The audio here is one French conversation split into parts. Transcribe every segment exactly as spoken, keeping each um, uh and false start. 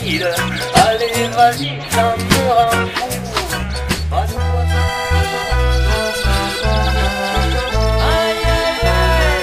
facile. Allez, vas-y, ça me rend fou. Pas de poisson. Aïe, aïe, aïe.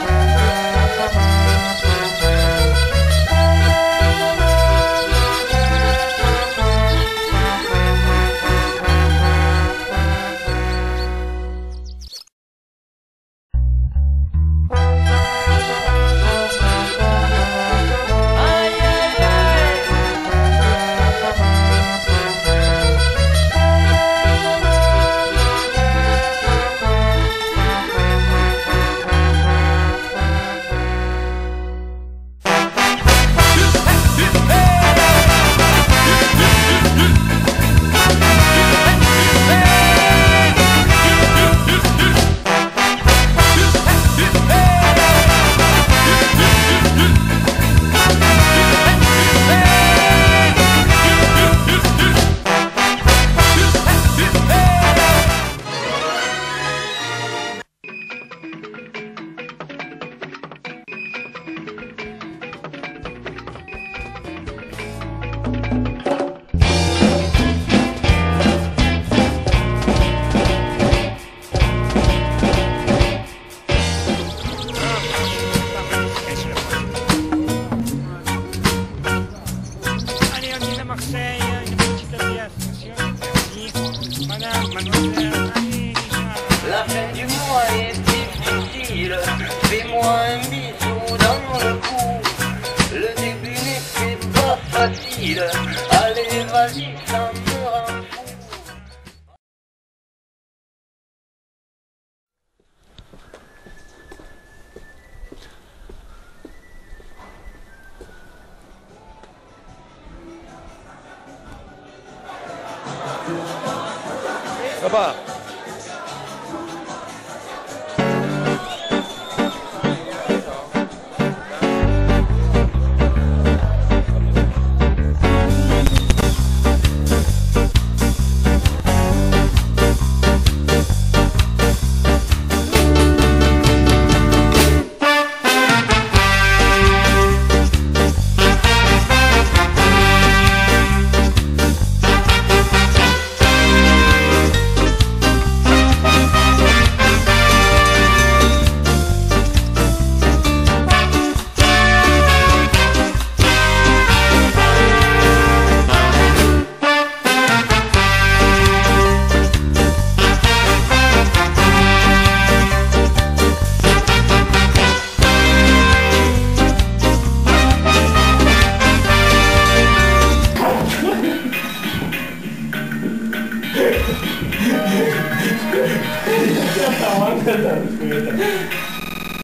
La fin du mois est difficile. Fais-moi un bisou dans le cou. Le début n'était pas facile. Allez, vas-y, ça me rend fou. Papa. Tá uma coisa.